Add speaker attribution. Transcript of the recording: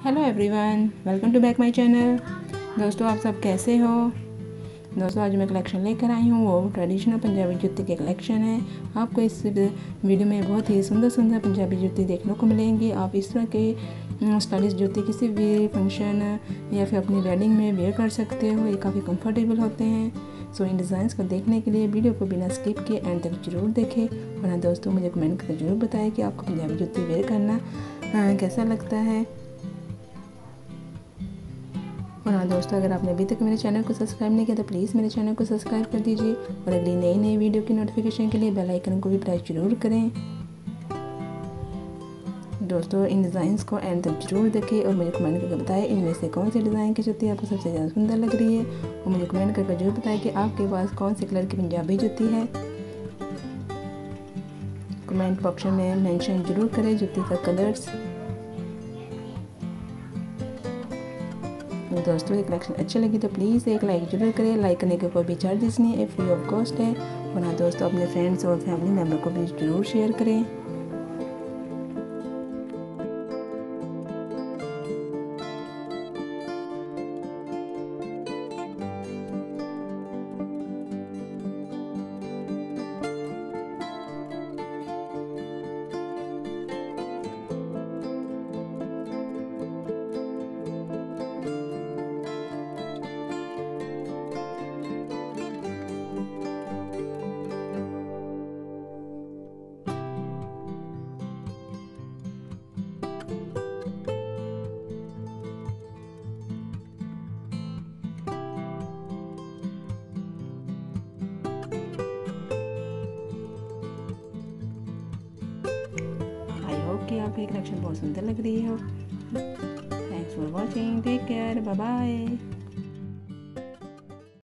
Speaker 1: Hello everyone, welcome to back my channel. दोस्तों, आप सब कैसे हो। दोस्तों, आज मैं कलेक्शन लेकर आई हूँ, वो ट्रेडिशनल पंजाबी जूते के कलेक्शन है। आपको इस वीडियो में बहुत ही सुंदर सुंदर पंजाबी जूते देखने को मिलेंगी। आप इस तरह के स्टाइलिश जूते किसी भी फंक्शन या फिर अपनी वेडिंग में वेयर कर सकते हो। ये काफ़ी कंफर्टेबल होते हैं। सो इन डिज़ाइंस को देखने के लिए वीडियो को बिना स्किप किए एंड तक जरूर देखें। और हाँ दोस्तों, मुझे कमेंट करके ज़रूर बताएं कि आपको पंजाबी जूते वेयर करना कैसा लगता है। और हाँ दोस्तों, अगर आपने अभी तक मेरे चैनल को सब्सक्राइब नहीं किया तो प्लीज़ मेरे चैनल को सब्सक्राइब कर दीजिए और अगली नई नई वीडियो की नोटिफिकेशन के लिए बेल आइकन को भी प्रेस जरूर करें। दोस्तों, इन डिज़ाइंस को एंड तक जरूर देखें और मुझे कमेंट करके बताएं इनमें से कौन सी डिज़ाइन की जूती आपको सबसे ज़्यादा सुंदर लग रही है। और मुझे कमेंट करके जरूर बताएं कि आपके पास कौन से कलर की पंजाबी जूती है। कमेंट बॉक्स में मेंशन जरूर करें जूती का कलर्स। दोस्तों, ये कलेक्शन अच्छी लगी तो प्लीज़ एक लाइक जरूर करें। लाइक करने के कोई भी चार्जेस नहीं है, फ्री ऑफ कॉस्ट है। और हाँ दोस्तों, अपने फ्रेंड्स और फैमिली मेम्बर को भी जरूर शेयर करें। आई होप कि आपकी कलेक्शन बहुत सुंदर लग रही हो। Thanks for watching, take care, bye bye.